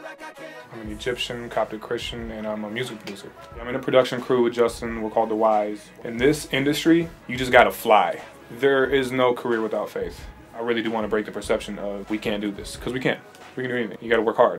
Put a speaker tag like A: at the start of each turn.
A: I'm an Egyptian, Coptic Christian, and I'm a music producer. I'm in a production crew with Justin. We're called The Wise. In this industry, you just gotta fly. There is no career without faith. I really do want to break the perception of we can't do this, because we can. We can do anything. You gotta work hard.